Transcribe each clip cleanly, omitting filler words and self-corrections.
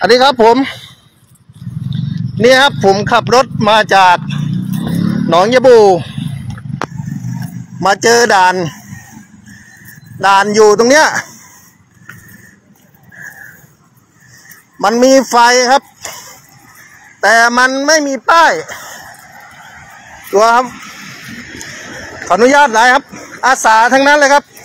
อันนี้ครับผมนี่ครับผมขับรถมาจากหนองยะบูมาเจอด่านอยู่ตรงเนี้ยมันมีไฟครับแต่มันไม่มีป้ายตัวครับขออนุญาตหน่อยครับอาสาทั้งนั้นเลยครับ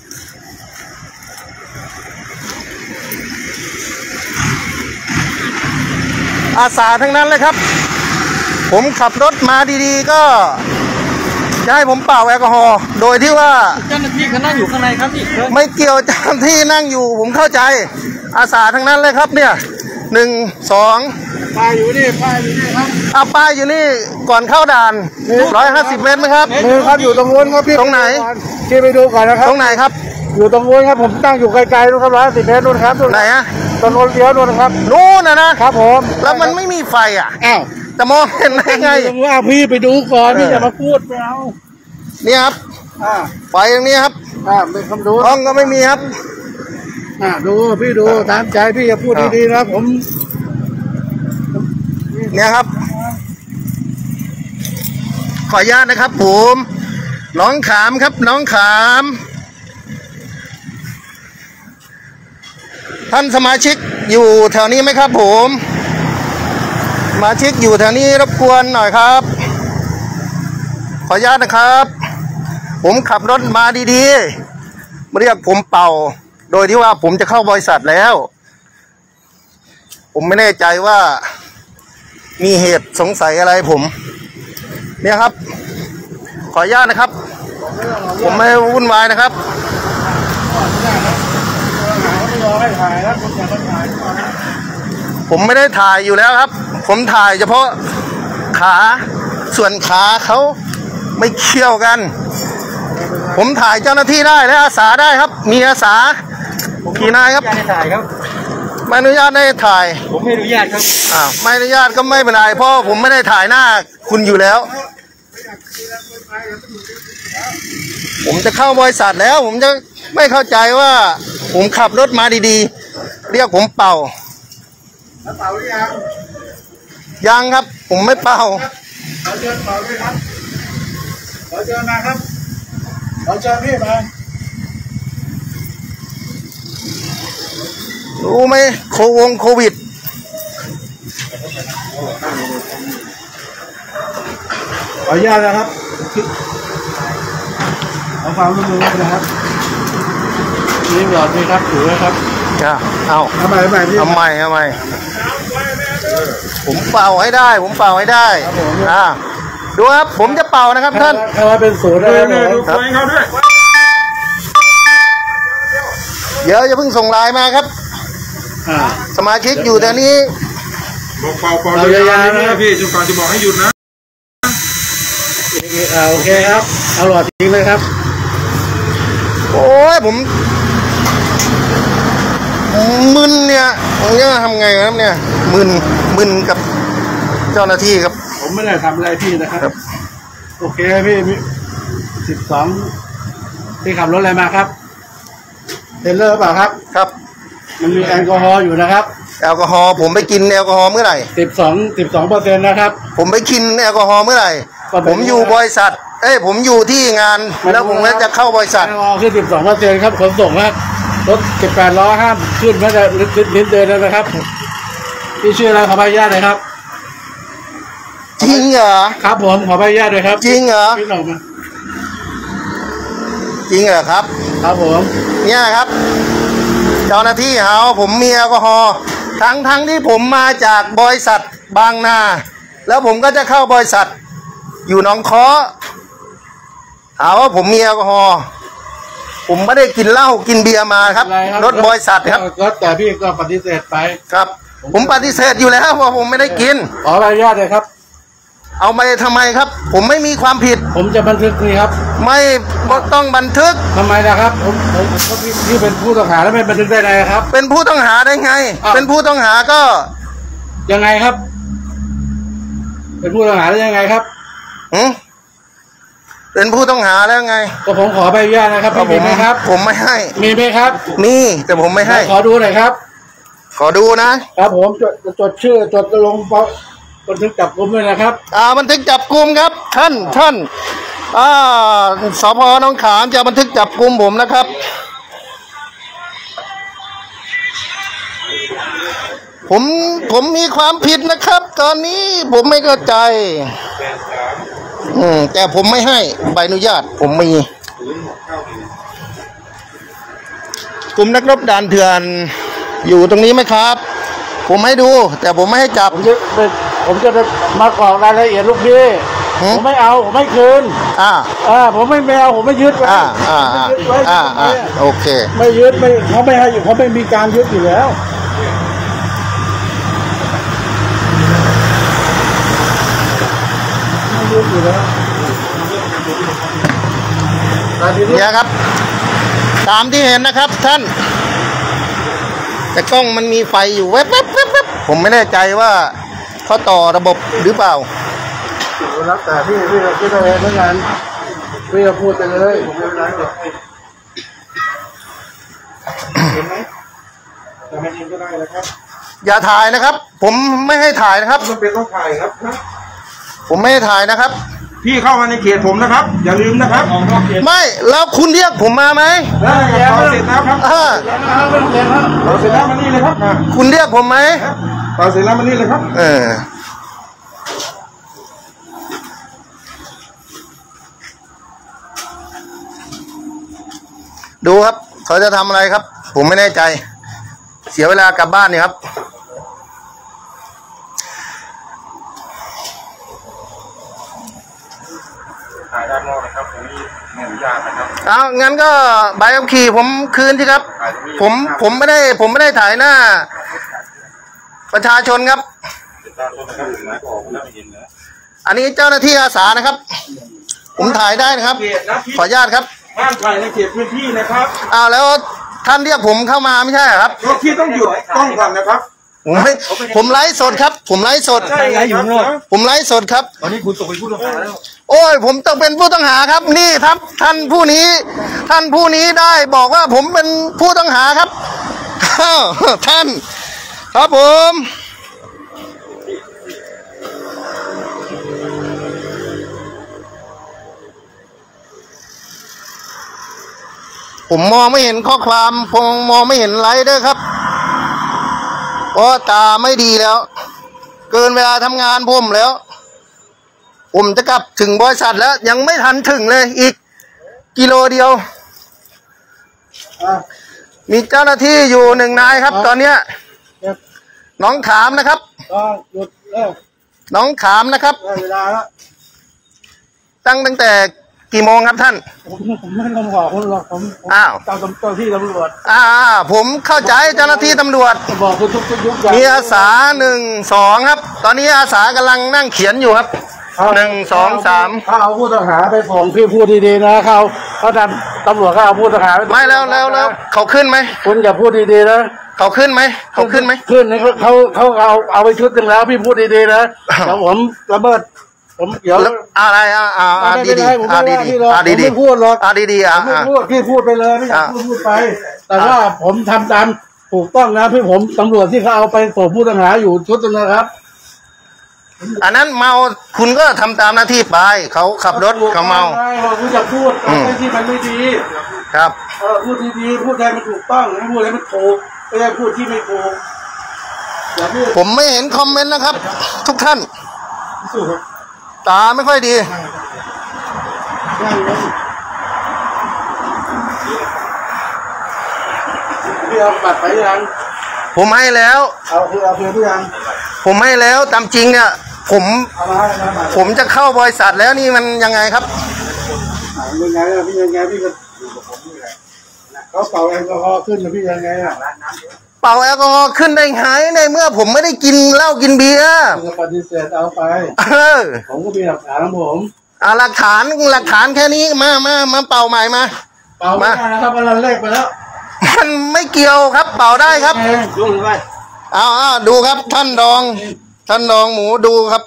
อาสาทั้งนั้นเลยครับผมขับรถมาดีๆก็จะให้ผมเป่าแอลกอฮอล์โดยที่ว่าเจ้าหน้าที่เขานั่งอยู่ข้างในครับพี่ไม่เกี่ยวเจ้าหน้าที่นั่งอยู่ผมเข้าใจอาสาทั้งนั้นเลยครับเนี่ย1 2 ป้ายอยู่นี่ครับป้ายอยู่นี่ก่อนเข้าด่าน150 เมตรไหมครับครับอยู่ตรงนู้นครับพี่ตรงไหนพี่ไปดูก่อนนะครับตรงไหนครับอยู่ตรงนู้นครับผมตั้งอยู่ไกลๆนู้นครับ110 เมตรนู้นครับไหนฮะตรงนู้นเลี้ยวนู้นครับนู้นนะครับผมแล้วมันไม่มีไฟอ่ะอ้าวจะมองเห็นได้ไงพี่ไปดูก่อนพี่อย่ามาพูดไม่เอาเนี่ยครับไฟตรงนี้ครับเป็นคำดูห้องก็ไม่มีครับดูพี่ดูตามใจพี่อย่าพูดดีๆนะผมเนี่ยครับขออนุญาตนะครับผมน้องขามครับน้องขามท่านสมาชิกอยู่แถวนี้ไหมครับผมสมาชิกอยู่แถวนี้รบกวนหน่อยครับขออนุญาตนะครับผมขับรถมาดีๆเรียกผมเป่าโดยที่ว่าผมจะเข้าบริษัทแล้วผมไม่แน่ใจว่ามีเหตุสงสัยอะไรผมเนี่ยครับขออนุญาตนะครับผมไม่วุ่นวายนะครับผมไม่ได้ถ่ายอยู่แล้วครับผมถ่ายเฉพาะขาส่วนขาเขาไม่เกี่ยวกันผมถ่ายเจ้าหน้าที่ได้และอาสาได้ครับมีอาสากี่นายครับไม่อนุญาตให้ถ่ายผมไม่อนุญาตครับไม่อนุญาตก็ไม่เป็นไรเพราะผมไม่ได้ถ่ายหน้าคุณอยู่แล้วผมจะเข้าบริษัทแล้วผมจะไม่เข้าใจว่าผมขับรถมาดีๆเรียกผมเป่าแล้วเป่าหรือยังยังครับผมไม่เป่าขอเชิญเป่าด้วยครับขอเชิญมาครับขอเชิญพี่มารู้ไหมโควิดขออนุญาตนะครับเอาความร่วมมือนะครับนี่หลอดนี่ครับถือไว้ครับเอาทำไมผมเป่าให้ได้ดูครับผมจะเป่านะครับท่านถ้าเป็นศูนย์ได้เลยครับเดี๋ยวจะเพิ่งส่งไลน์มาครับสมาชิกอยู่แต่นี้บอกเป่าๆยาวๆนะพี่จนกว่าจะบอกให้หยุดนะโอเคครับเอาหลอดทิ้งเลยครับโอ้ยผมมึนเนี่ยทำไงครับเนี่ยมึนกับเจ้าหน้าที่ครับผมไม่ได้ทำอะไรพี่นะครับโอเคพี่12ที่ขับรถอะไรมาครับเทรลเลอร์เปล่าครับมันมีแอลกอฮอล์อยู่นะครับแอลกอฮอล์ผมไปกินแอลกอฮอล์เมื่อไหร่ 12% นะครับผมไปกินแอลกอฮอล์เมื่อไหร่ผมอยู่บริษัทผมอยู่ที่งานแล้วผมก็จะเข้าบริษัทแอลกอฮอล์คือ 12% ครับขนส่งครับรถ18 ล้อห้ามขึ้นแม้แต่นิดเดินนะครับพี่ชื่ออะไรขออนุญาตเลยครับจริงเหรอครับผมขออนุญาตเลยครับจริงเหรอจริงเหรอครับครับผมเนี่ยครับเจ้าหน้าที่ผมมีแอลกอฮอล์ทั้งที่ผมมาจากบริษัทบางนาแล้วผมก็จะเข้าบริษัทอยู่หนองค้อว่าผมมีแอลกอฮอล์ผมไม่ได้กินเหล้ากินเบียร์มาครับรถบริษัทครับแต่พี่ก็ปฏิเสธไปครับผมปฏิเสธอยู่แล้วว่าผมไม่ได้กินขออนุญาตเลยครับเอาไปทำไมครับผมไม่มีความผิดผมจะบันทึกนี่ครับไม่ต้องบันทึกทำไมนะครับผมพี่เป็นผู้ต้องหาแล้วไม่บันทึกได้ไงครับเป็นผู้ต้องหาได้ไงเป็นผู้ต้องหาก็ยังไงครับเป็นผู้ต้องหาได้ยังไงครับเป็นผู้ต้องหาแล้วไงก็ผมขอใบอนุญาตนะครับมีไหมครับผมไม่ให้มีไหมครับมีแต่ผมไม่ให้ขอดูหน่อยครับขอดูนะครับผมจดชื่อจดลงบันทึกจับกุมด้วยนะครับบันทึกจับกุมครับท่านสพ.หนองขามจะบันทึกจับกุมผมนะครับผมมีความผิดนะครับ ตอนนี้ผมไม่เข้าใจแต่ผมไม่ให้ใบอนุญาตผมมีกลุ่มนักรบด่านเถื่อนอยู่ตรงนี้ไหมครับผมให้ดูแต่ผมไม่ให้จับผมจะมากรอกรายละเอียดลูกพี่ผมไม่เอาผมไม่คืนผมไม่เอาผมไม่ยึดไว้โอเคไม่ยึดไม่เขาไม่ให้อยู่เขาไม่มีการยึดอยู่แล้วไม่ยึดอยู่แล้วเนี่ยครับตามที่เห็นนะครับท่านแต่กล้องมันมีไฟอยู่แว๊บผมไม่แน่ใจว่าเขาต่อระบบหรือเปล่าแล้วแต่พี่ต้องเองเหมือนกันพี่จะพูดไปเลยผมไม่เป็นไรหรอกเห็นไหมแต่ไม่เห็นก็ได้นะครับอย่าถ่ายนะครับผมไม่ให้ถ่ายนะครับมันเป็นต้องถ่ายครับผมไม่ให้ถ่ายนะครับพี่เข้ามาในเขตผมนะครับอย่าลืมนะครับไม่แล้วคุณเรียกผมมาไหมเราเสร็จแล้วครับเราเสร็จแล้วมานี่เลยครับคุณเรียกผมไหมเราเสร็จแล้วมานี่เลยครับดูครับเขาจะทำอะไรครับผมไม่แน่ใจเสียเวลากลับบ้านนี่ครับถ่ายด้านนอกนะครับผมไม่อนุญาตนะครับงั้นก็ใบขับขี่ผมคืนสิครับผมไม่ได้ถ่ายหน้าประชาชนครับอันนี้เจ้าหน้าที่อาสานะครับผมถ่ายได้นะครับขออนุญาตครับห้ามถ่ายในเขตพื้นที่นะครับแล้วท่านเรียกผมเข้ามาไม่ใช่ครับที่ต้องหยุดต้องก่อนนะครับผมไลฟ์สดครับผมไลฟ์สดผมไลฟ์สดครับตอนนี้คุณตกเป็นผู้ต้องหาแล้วโอ้ยผมต้องเป็นผู้ต้องหาครับนี่ครับท่านผู้นี้ได้บอกว่าผมเป็นผู้ต้องหาครับท่านครับผมมองไม่เห็นข้อความผมมองไม่เห็นไลฟ์ด้วยครับเพราะตาไม่ดีแล้วเกินเวลาทำงานผมแล้วผมจะกลับถึงบริษัทแล้วยังไม่ทันถึงเลยอีกกิโลเดียวมีเจ้าหน้าที่อยู่1 นายครับตอนเนี้ยน้องขามนะครับน้องขามนะครับเวลาแล้วตั้งแต่กี่โมงครับท่านผมไม่ต้องบอกคุณหรอกผมตามเจ้าที่ตำรวจผมเข้าใจเจ้าหน้าที่ตำรวจบอกคุณทุกยุคมีอาสา1 2ครับตอนนี้อาสากำลังนั่งเขียนอยู่ครับ1 2 3 เขาเอาผู้ต้องหาไปส่งพี่พูดดีๆนะเขาทำตำรวจเขาเอาผู้ต้องหาไม่แล้วเขาขึ้นไหมคุณอย่าพูดดีๆนะเขาขึ้นไหมขึ้นเอาไปชุดหนึ่งแล้วพี่พูดดีๆนะแล้วผมระเบิดผมเดี๋ยวอะไรดีพูดหรอกดีไม่พูดพี่พูดไปเลยไม่อยากพูดไปแต่ว่าผมทำตามถูกต้องนะพี่ผมตำรวจที่เขาเอาไปส่งผู้ต้องหาอยู่ชุดนึงนะครับอันนั้นเมาคุณก็ทำตามหน้าที่ไปเขาขับรถเขาเมาคุณจะพูดอะไรที่มันไม่ดีครับพูดดีๆพูดอะไรมันถูกต้องไม่พูดอะไรมันถูกไม่ได้พูดที่ไม่ถูกผมไม่เห็นคอมเมนต์นะครับทุกท่านตาไม่ค่อยดีพี่เอาบัตรไปยังผมให้แล้วเอาเพื่อยังผมให้แล้วตามจริงเนี่ยผมจะเข้าบริษัทแล้วนี่มันยังไงครับยังไงพี่ก็อยู่กับผมนี่แหละเขาเป่าแอลกอฮอล์ขึ้นนะพี่ยังไงเป่าแอลกอฮอล์ขึ้นได้ไงในเมื่อผมไม่ได้กินเหล้ากินเบียร์ปฏิเสธเอาไปผมก็มีหลักฐานของผมหลักฐานแค่นี้มาเป่าใหม่มาเป่าไม่ได้นะครับมันเลขไปแล้วมันไม่เกี่ยวครับเป่าได้ครับดูครับท่านรองหมูดูครับ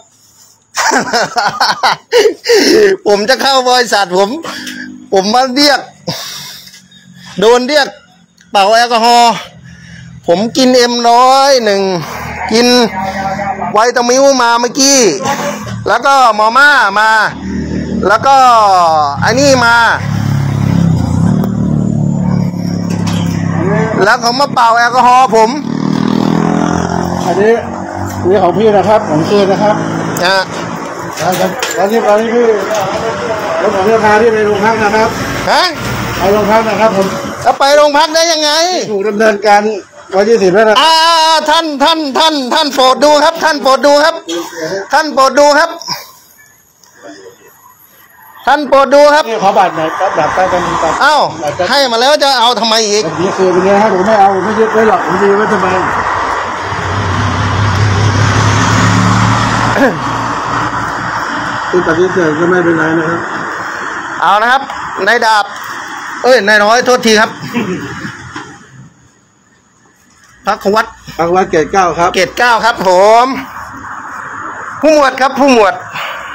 ผมจะเข้าบริษัทผมมาโดนเรียกเป่าแอลกอฮอล์ผมกินM101กินไวตามิลมาเมื่อกี้แล้วก็มอม่ามาแล้วก็ไอ้นี่มาแล้วเขามาเป่าแอลกอฮอล์ผมอันนี้ของพี่นะครับของคืนนะครับตอนนี้พี่แล้วผมจะพาที่ไปโรงพักนะครับฮะไปโรงพักนะครับผมจะไปโรงพักได้ยังไงถูกดำเนินการวันที่10แล้วนะท่านโปรดดูครับท่านโปรดดูครับท่านโปรดดูครับท่านโปรดดูครับขอบัตรหน่อยครับบัตรใต้กันบัตรอ้าวให้มาแล้วจะเอาทำไมอีกนี่คือเป็นไงครับผมไม่เอาไม่ยึดไว้หรอกผมดีไว้ทำไมคุณตัดสินใจก็ไม่เป็นไรนะครับเอานะครับนายดาบนายน้อยโทษทีครับพักวัดเกต9ครับเกต9ครับผมผู้หมวดครับผู้หมวด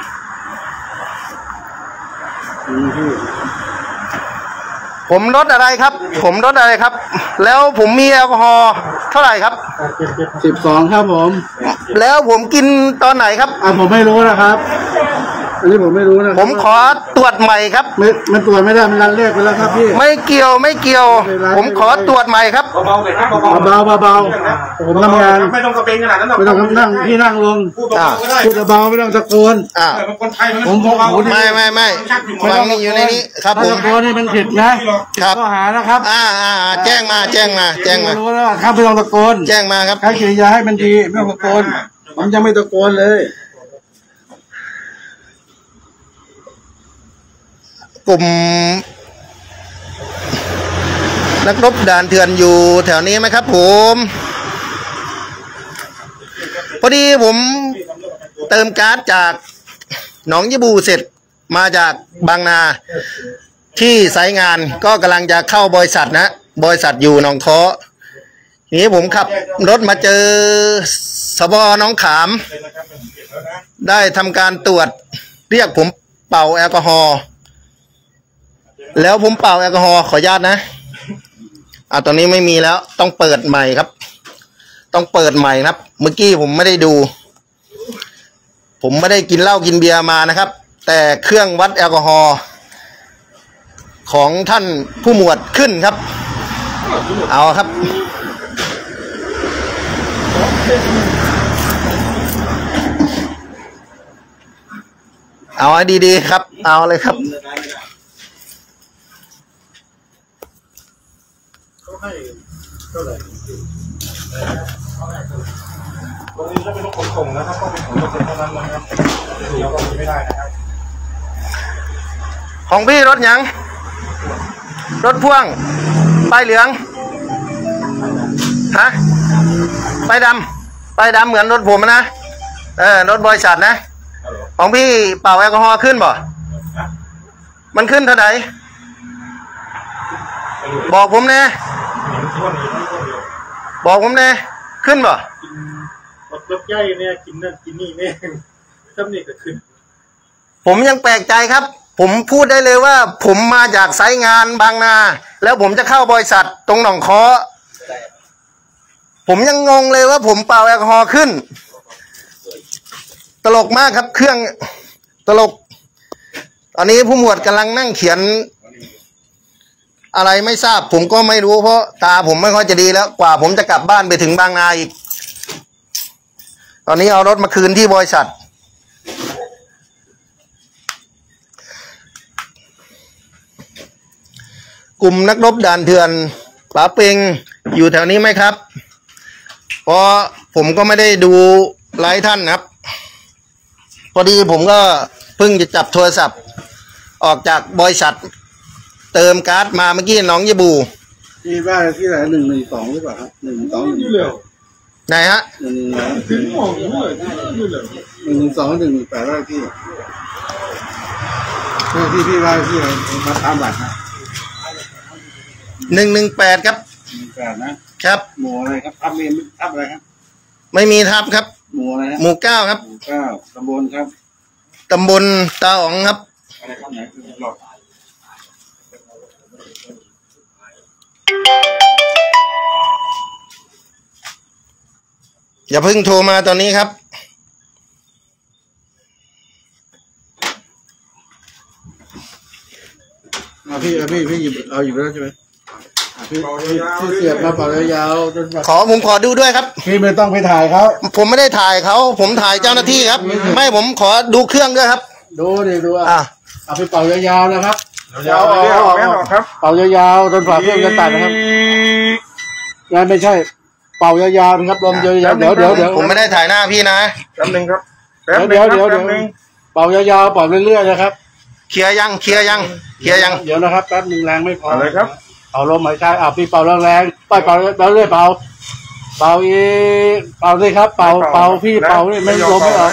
ผมรถอะไรครับผมรถอะไรครับแล้วผมมีแอลกอฮอล์เท่าไหร่ครับ 12ครับผมแล้วผมกินตอนไหนครับผมไม่รู้นะครับอันนี้ผมไม่รู้นะผมขอตรวจใหม่ครับมันตรวจไม่ได้มันรันเลขไปแล้วครับพี่ไม่เกี่ยวผมขอตรวจใหม่ครับเบาผมทำงานไม่ต้องกระเบงขนาดนั้นไม่ต้องนั่งพี่นั่งลงพูดเบาไม่ต้องตะโกนคนไทยผมไม่ฟังนี่อยู่ในนี้ครับผมตะโกนนี่มันผิดนะครับข้อหานะครับแจ้งมารู้แล้วครับไม่ต้องตะโกนแจ้งมาครับใช้กิริยาให้มันดีไม่ต้องตะโกนผมยังไม่ตะโกนเลยกลุ่มนักรบด่านเถื่อนอยู่แถวนี้ไหมครับผมพอดีผมเติมก๊าซจากหนองยะบูเสร็จมาจากบางนาที่ไซต์งานก็กำลังจะเข้าบริษัทนะบริษัทอยู่หนองค้อนี้ผมขับรถมาเจอสบน้องขามได้ทำการตรวจเรียกผมเป่าแอลกอฮอล์แล้วผมเป่าแอลกอฮอล์ขออนุญาตนะตอนนี้ไม่มีแล้วต้องเปิดใหม่ครับต้องเปิดใหม่ครับเมื่อกี้ผมไม่ได้ดูผมไม่ได้กินเหล้ากินเบียร์มานะครับแต่เครื่องวัดแอลกอฮอล์ของท่านผู้หมวดขึ้นครับเอาครับเอาดีๆครับเอาเลยครับให้เท่าไหร่ตรงนี้จะเป็นรถขนส่งนะครับต้องเป็นของเท่านั้นนะครับเดี๋ยวก็ไม่ได้นะครับของพี่รถยังรถพ่วงป้ายเหลืองฮะป้ายดำเหมือนรถผมนะรถบริษัทนะของพี่เป่าแอลกอฮอล์ขึ้นบ่มันขึ้นเท่าไหร่บอกผมแน่บอกผมแน่ขึ้นบ่รถใหญ่เนี่ยกินนั่นกินนี่เนี่ยซ้ำนี่ก็ขึ้นผมยังแปลกใจครับผมพูดได้เลยว่าผมมาจากไซต์งานบางนาแล้วผมจะเข้าบริษัทตรงหนองค้อผมยังงงเลยว่าผมเป่าแอลกอฮอล์ขึ้นตลกมากครับเครื่องตลกตอนนี้ผู้หมวดกำลังนั่งเขียนอะไรไม่ทราบผมก็ไม่รู้เพราะตาผมไม่ค่อยจะดีแล้วกว่าผมจะกลับบ้านไปถึงบางนาอีกตอนนี้เอารถมาคืนที่บริษัทกลุ่มนักรบด่านเถื่อนป๋าเปงอยู่แถวนี้ไหมครับเพราะผมก็ไม่ได้ดูไลฟ์ท่านครับพอดีผมก็เพิ่งจะจับโทรศัพท์ออกจากบริษัทเติมก๊าซมาเมื่อกี้น้องยะบูที่บ้านที่ไหน112หรือเปล่าครับ112ไหนฮะ 112 118ว่าพี่ว่าพี่มาตามบัตรนะ 118ครับ 118นะครับหมู่อะไรครับทับอะไรครับไม่มีทับครับหมู่อะไรหมู่9ครับหมู่9ตำบลครับตำบลตาอ๋องครับอะไรครับไหนคือหลอดอย่าเพิ่งโทรมาตอนนี้ครับพี่หยิบเอาอยู่แล้วใช่ไหมพี่เสียบมาเป่ายาวๆจนแบบผมขอดูด้วยครับพี่ไม่ต้องไปถ่ายเขาผมไม่ได้ถ่ายเขาผมถ่ายเจ้าหน้าที่ครับไม่ผมขอดูเครื่องด้วยครับดูเอาไปเป่ายาวๆนะครับยาวๆครับเป่ายาวๆจนกว่าเครื่องจะตัดนะครับงานไม่ใช่เป่ายาวๆนะครับลมเยอะๆเดี๋ยวผมไม่ได้ถ่ายหน้าพี่นะแป๊บนึงครับเดี๋ยวเป่ายาวๆเป่าเรื่อยๆนะครับเคลียร์ยังเดี๋ยวนะครับแป๊บนึงแรงไม่พอเลยครับเอาลมหายใจพี่เป่าแรงๆเป่าเรื่อยๆเป่าอีกเป่าเลยครับเป่าพี่เป่านี่ไม่ลมไม่ออก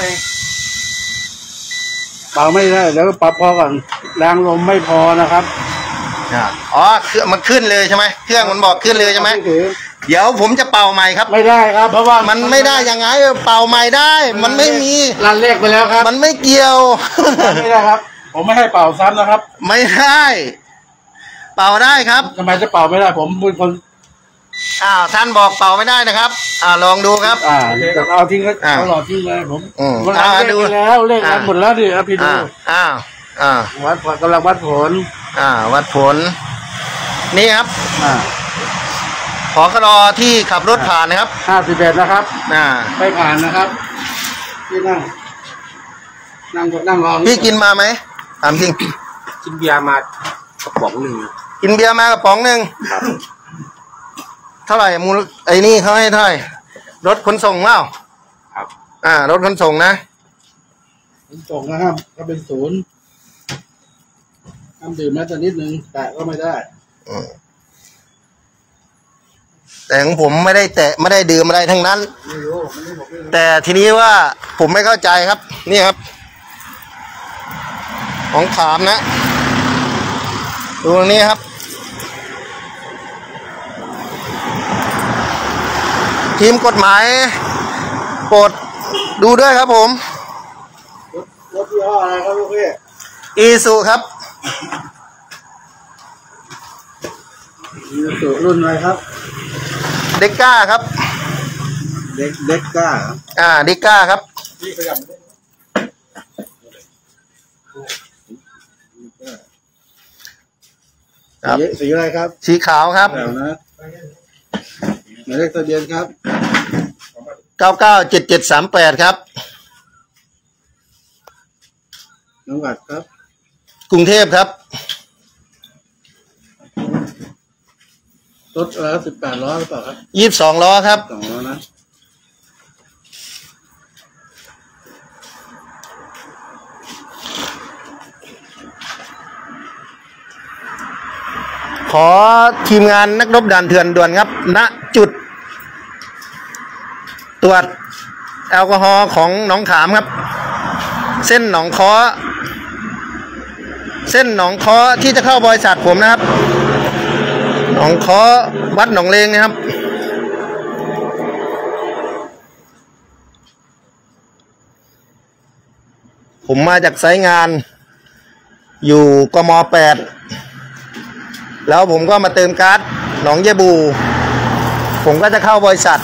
เป่าไม่ได้เดี๋ยวปรับพอก่อนแรงลมไม่พอนะครับอ๋อเครื่องมันขึ้นเลยใช่ไหมเครื่องมันบอกขึ้นเลยใช่ไหมเดี๋ยวผมจะเป่าใหม่ครับไม่ได้ครับเพราะว่ามันไม่ได้ยังไงเป่าใหม่ได้มันไม่มีรันเลขไปแล้วครับมันไม่เกี่ยวไม่ได้ครับผมไม่ให้เป่าซ้ำนะครับไม่ได้เป่าได้ครับทำไมจะเป่าไม่ได้ผมเป็นคนท่านบอกเป่าไม่ได้นะครับลองดูครับเอาทิ้งก็เอาหลอดทิ้งเลยผมดูแล้วเลขกันหมดแล้วดิพี่ดูวัดกำลังวัดผลวัดผลนี่ครับขอกรอที่ขับรถผ่านนะครับ 51นะครับไม่ผ่านนะครับพี่นั่งรอพี่กินมาไหมถามจริงกินเบียร์มากระป๋องหนึ่งกินเบียร์มากระป๋องหนึ่งเท่าไหร่มูลไอ้นี่เขาให้เท่าไหร่รถขนส่งเปล่าครับรถขนส่งนะขนส่งนะครับก็เป็น0น้ำดื่มแม้แต่นิดนึงแต่ก็ไม่ได้แต่ของผมไม่ได้แตะไม่ได้ดื่มอะไรทั้งนั้นแต่ทีนี้ว่าผมไม่เข้าใจครับนี่ครับของขามนะดูตรงนี้ครับทีมกฎหมายโปรดดูด้วยครับผมรถยี่ห้ออะไรครับลูกพี่อีซูครับอีซูรุ่นอะไรครับเด็กก้าครับเด็กก้าเด็กก้าครับสีอะไรครับสีขาวครับหมายเลขทะเบียนครับ 997738ครับจังหวัดครับกรุงเทพครับรถ18 ล้อหรือเปล่าครับ 22 ล้อครับ 2 ล้อนะขอทีมงานนักรบด่านเถื่อนด่วนครับณจุดตรวจแอลกอฮอล์ของหนองขามครับเส้นหนองค้อที่จะเข้าบริษัทผมนะครับหนองค้อวัดหนองเลงนะครับผมมาจากไซต์งานอยู่กม.8แล้วผมก็มาเติมก๊าซหนองเยบูผมก็จะเข้าบริษัท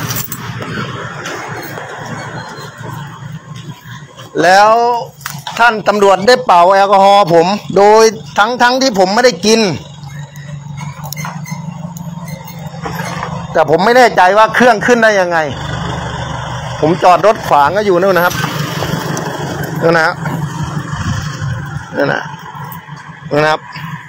แล้วท่านตำรวจได้เป่าแอลกอฮอล์ผมโดยทั้งที่ผมไม่ได้กินแต่ผมไม่แน่ใจว่าเครื่องขึ้นได้ยังไงผมจอดรถขวางก็อยู่นู่นนะครับนู่นนะครับ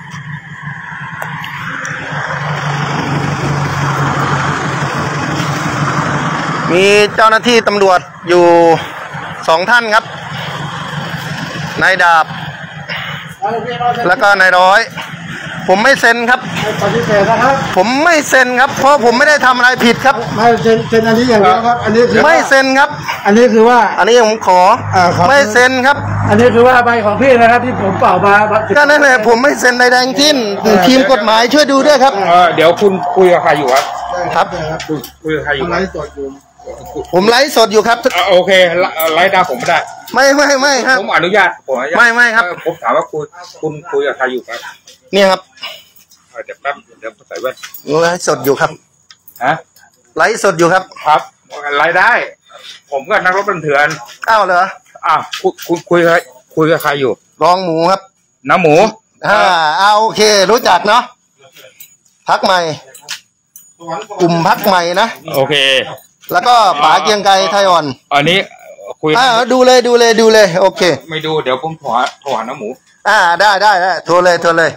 มีเจ้าหน้าที่ตำรวจอยู่2 ท่านครับนายดาบแล้วก็นายร้อยผมไม่เซ็นครับปฏิเสธนะครับผมไม่เซ็นครับเพราะผมไม่ได้ทำอะไรผิดครับไม่เซ็นอันนี้อย่างเดียวครับอันนี้ไม่เซ็นครับอันนี้คือว่าอันนี้ผมขอไม่เซ็นครับอันนี้คือว่าใบของพี่นะครับที่ผมเป่ามาก็นั่นแหละผมไม่เซ็นใดๆทิ้นทีมกฎหมายช่วยดูด้วยครับเดี๋ยวคุณคุยกับใครอยู่ครับคุยกับใครอยู่ไลฟ์สดอยู่ผมไลฟ์สดอยู่ครับโอเคไลฟ์ได้ผมไม่ได้ไม่ครับผมอนุญาตไม่ครับผมถามว่าคุณคุยกับใครอยู่ครับเนี่ยครับเดี๋ยวแป๊บเดี๋ยวใส่แว่นไลฟ์สดอยู่ครับฮะไลฟ์สดอยู่ครับครับรายได้ ผมก็นักรบบันเถื่อนอ้าวเหรอคุยกับใครอยู่รองหมูครับน้ำหมูโอเค รู้จักเนาะพักใหม่กลุ่มพักใหม่นะโอเคแล้วก็ป๋าเกียงไกรไทยอ่อนอันนี้คุยดูเลยโอเคไม่ดูเดี๋ยวผมโทรหาน้ำหมูได้โทรเลยโทรเลย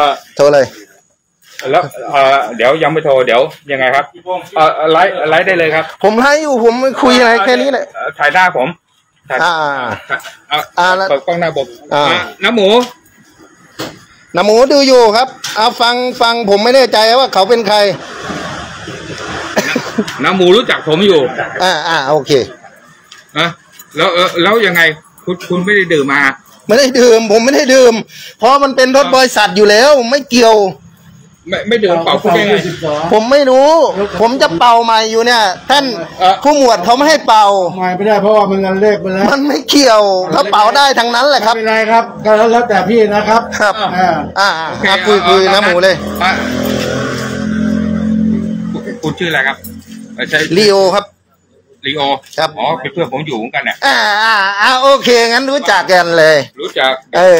แล้วเดี๋ยวยังไม่โทรเดี๋ยวยังไงครับไลฟ์ได้เลยครับผมไลฟ์อยู่ผมคุยอะไรแค่นี้แหละถ่ายหน้าผมเปิดกล้องหน้าผมน้ำหมูดูอยู่ครับฟังผมไม่แน่ใจว่าเขาเป็นใครน้ำหมูรู้จักผมอยู่โอเคแล้วยังไงคุณไม่ได้ดื่มมาไม่ได้ดื่มผมไม่ได้ดื่มเพราะมันเป็นรถบริษัทอยู่แล้วไม่เกี่ยวไม่ดื่มเป่าคุณได้ไงผมไม่รู้ผมจะเป่าใหม่อยู่เนี่ยท่านผู้หมวดเขาไม่ให้เป่าไม่ได้เพราะว่ามันเลขไปแล้วมันไม่เกี่ยวเขาเป่าได้ทั้งนั้นแหละครับไม่เป็นไรครับก็แล้วแต่พี่นะครับครับคุยน้ำหมูเลยคุณชื่ออะไรครับลีโอครับลีโอครับอ๋อเป็นเพื่อนผมอยู่เหมือนกันเนี่ยโอเคงั้นรู้จักกันเลยรู้จัก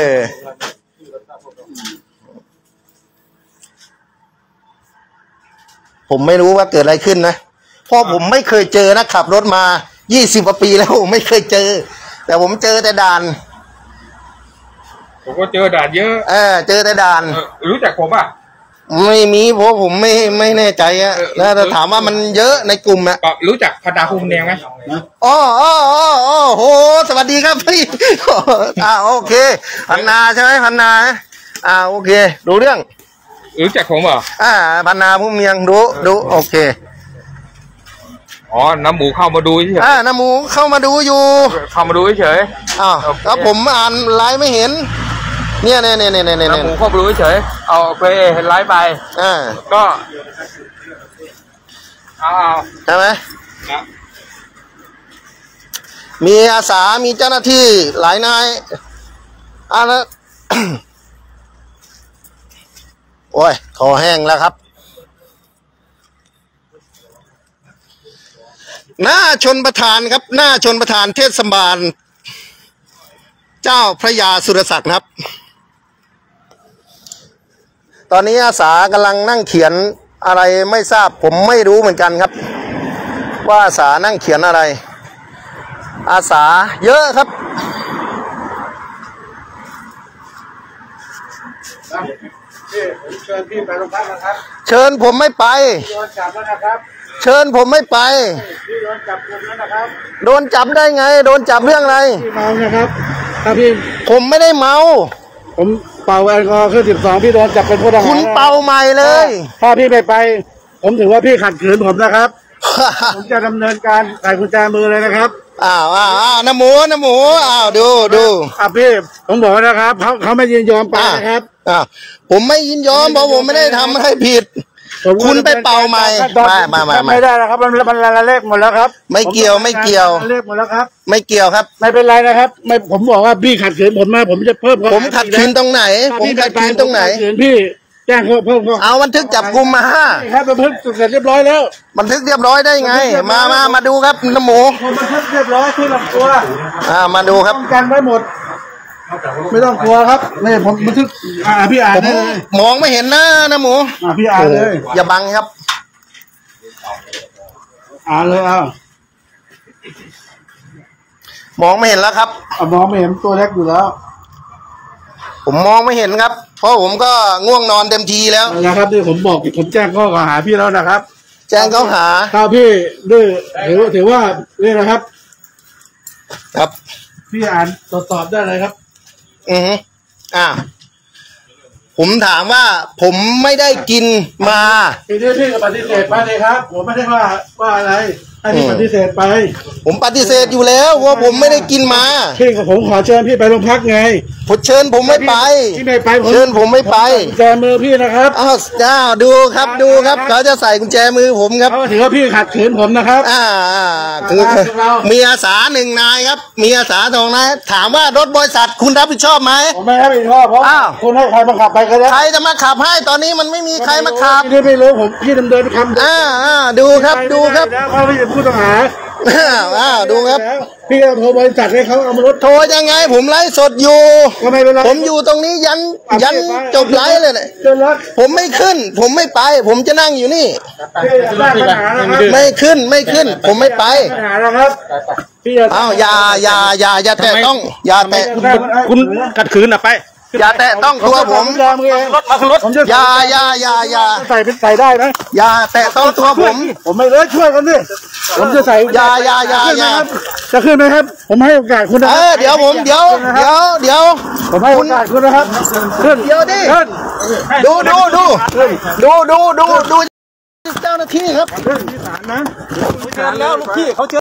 ผมไม่รู้ว่าเกิดอะไรขึ้นนะเพราะผมไม่เคยเจอนะขับรถมา20 กว่าปีแล้วไม่เคยเจอแต่ผมเจอแต่ด่านผมก็เจอด่านเยอะเจอแต่ด่านรู้จักผมไม่มีเพราะผมไม่แน่ใจแล้วถามว่ามันเยอะในกลุ่มรู้จักพันนาภูมิแดงไหมโหสวัสดีครับพี่โอเคพันนาใช่ไหมพันนาโอเคดูเรื่องรู้จักผมเหรอพันนาผู้เมียงดูโอเคน้ำหมูเข้ามาดูเฉยน้ำหมูเข้ามาดูอยู่เข้ามาดูเฉยแล้วผมอ่านไลน์ไม่เห็นเนี่ยน้ำหมูเข้ามาดูเฉยเคยเห็นไลฟ์ไปก็ใช่ไหมมีอาสามีเจ้าหน้าที่หลายนายแล้วโอ้ยคอแห้งแล้วครับหน้าชนประธานครับหน้าชนประธานเทศบาลเจ้าพระยาสุรศักดิ์ครับตอนนี้อาสากำลังนั่งเขียนอะไรไม่ทราบผมไม่รู้เหมือนกันครับว่าอาสานั่งเขียนอะไรอาสาเยอะครับเชิญพี่ไปโรงพักนะครับเชิญผมไม่ไปโดนจับแล้วนะครับเชิญผมไม่ไปพี่โดนจับผมแล้วนะครับโดนจับได้ไงโดนจับเรื่องอะไรพี่เมานะครับถ้าพี่ผมไม่ได้เมาผมเป่าแอลกอฮอล์ขึ้น12พี่โดนจับเป็นผู้ต้องหาคุณเป่าใหม่เลยถ้าพี่ไม่ไปผมถือว่าพี่ขัดขืนผมนะครับผมจะดำเนินการใส่กุญแจมือเลยนะครับน้ำหมูดูพี่ผมบอกนะครับเขาไม่ยินยอมไปนะครับผมไม่ยินยอมเพราะผมไม่ได้ทำอะไรผิดคุณไปเป่าใหม่ไม่ได้นะครับมันละเลขหมดแล้วครับไม่เกี่ยวเลขหมดแล้วครับไม่เกี่ยวครับไม่เป็นไรนะครับไม่ผมบอกว่าพี่ขัดขืนผมมาผมจะเพิ่มผมขัดขืนตรงไหนผมขัดขืนตรงไหนพี่แจ้งเพิ่มเอาบันทึกจับกุมมาครับบันทึกเสร็จเรียบร้อยแล้วบันทึกเรียบร้อยได้ไงมาดูครับน้ำหมูบันทึกเรียบร้อยที่ลำตัวมาดูครับกันไว้หมดไม่ต้องกลัวครับนี่ผมบันทึกพี่อ่านได้เลยมองไม่เห็นนะน้ำหมูพี่อ่านเลยอย่าบังครับอ่านเลยมองไม่เห็นแล้วครับมองไม่เห็นตัวเล็กอยู่แล้วผมมองไม่เห็นครับเพราะผมก็ง่วงนอนเต็มทีแล้วนะครับที่ผมบอกผมแจ้งข้อกล่าวหาพี่แล้วนะครับแจ้งข้อหาถ้าพี่ดื้อถือว่านี่นะครับครับพี่อ่านตรวจสอบได้เลยครับผมถามว่าผมไม่ได้กินมาพี่ก็ปฏิเสธไปเลยครับผมไม่ได้ว่าอะไรให้พี่ปฏิเสธไปผมปฏิเสธอยู่แล้วว่าผมไม่ได้กินมาพี่กับผมขอเชิญพี่ไปโรงพักไงผมเชิญผมไม่ไปพี่ไม่ไปเชิญผมไม่ไปกุญแจมือพี่นะครับดูครับเขาจะใส่กุญแจมือผมครับเขาถือว่าพี่ขัดขืนผมนะครับคือมีอาสา1 นายครับมีอาสา2 นายถามว่ารถบริษัทคุณรับผิดชอบไหมผมไม่รับผิดชอบเพราะคุณให้ใครมาขับไปก็ได้ใครจะมาขับให้ตอนนี้มันไม่มีใครมาขับพี่ไม่รู้ผมพี่ดำเนินคำดูครับแล้วผู้ต้องหาดูครับพี่ก็โทรบริษัทให้เขาเอามารถโทรยังไงผมไลฟ์สดอยู่ก็ไม่เป็นไรผมอยู่ตรงนี้ยันจบไลฟ์เลยเนี่ยเจอรถผมไม่ขึ้น ผมไม่ไป ผมจะนั่งอยู่นี่พี่อยากได้ปัญหานะครับไม่ขึ้น ผมไม่ไปปัญหานะครับพี่จะอ้าวอย่าแตะต้อง อย่าแตะคุณขัดขืนอ่ะไปอย่าแตะต้องตัวผมยอมเองรถมาขึ้นรถผมจะอย่าใส่เป็นใส่ได้ไหมอย่าแตะต้องตัวผมผมไม่เลยช่วยกันดิผมจะใส่อย่าจะขึ้นไหมครับผมให้โอกาสคุณนะเดี๋ยวผมเดี๋ยวผมให้โอกาสคุณนะครับขึ้นเดี๋ยวดิขึ้นดูเจ้าหน้าที่ครับขึ้นที่ศาลนะแล้วลูกพี่เขาเจอ